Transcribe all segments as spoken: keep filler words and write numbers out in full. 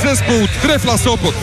zespół Trefla Sopot.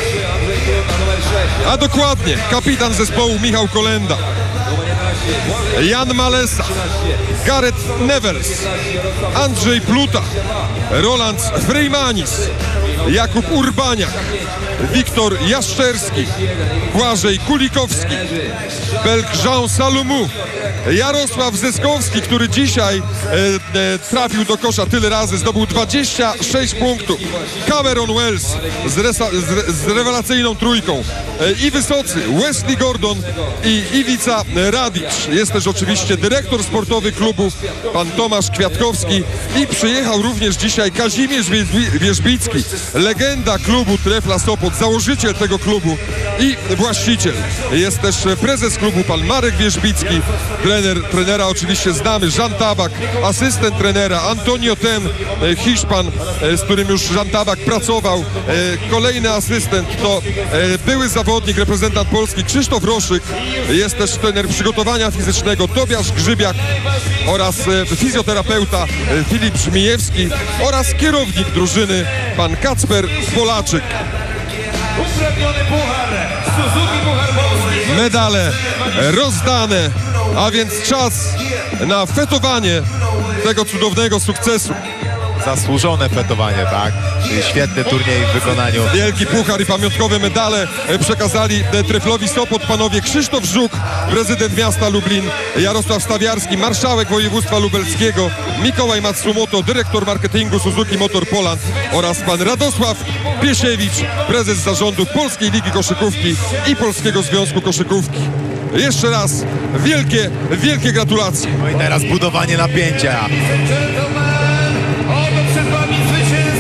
A dokładnie kapitan zespołu Michał Kolenda, Jan Malesa, Gareth Nevels, Andrzej Pluta, Roland Frejmanis, Jakub Urbaniak, Wiktor Jaszczerski, Błażej Kulikowski, Belg Jean Salomou, Jarosław Zeskowski, który dzisiaj e, e, trafił do kosza tyle razy, zdobył dwadzieścia sześć punktów. Cameron Wells z, resa, z, z rewelacyjną trójką. E, I wysocy Wesley Gordon i Iwica Radic. Jest też oczywiście dyrektor sportowy klubu, pan Tomasz Kwiatkowski, i przyjechał również dzisiaj Kazimierz Wierzbicki, legenda klubu Trefla Sopot, założyciel tego klubu i właściciel. Jest też prezes klubu, pan Marek Wierzbicki, trener, trenera oczywiście znamy, Jean Tabak, asystent trenera Antonio Ten, Hiszpan, z którym już Jean Tabak pracował. Kolejny asystent to były zawodnik, reprezentant Polski Krzysztof Roszyk, jest też trener przygotowania fizycznego Tobiasz Grzybiak oraz fizjoterapeuta Filip Żmijewski oraz kierownik drużyny pan Kacper Polaczyk. Medale rozdane, a więc czas na fetowanie tego cudownego sukcesu. Zasłużone fetowanie, tak? Świetny turniej w wykonaniu. Wielki puchar i pamiątkowe medale przekazali Treflowi Sopot panowie Krzysztof Żuk, prezydent miasta Lublin, Jarosław Stawiarski, marszałek województwa lubelskiego, Mikołaj Matsumoto, dyrektor marketingu Suzuki Motor Poland oraz pan Radosław Piesiewicz, prezes zarządu Polskiej Ligi Koszykówki i Polskiego Związku Koszykówki. Jeszcze raz wielkie, wielkie gratulacje. No i teraz budowanie napięcia. Oto przed wami zwycięzca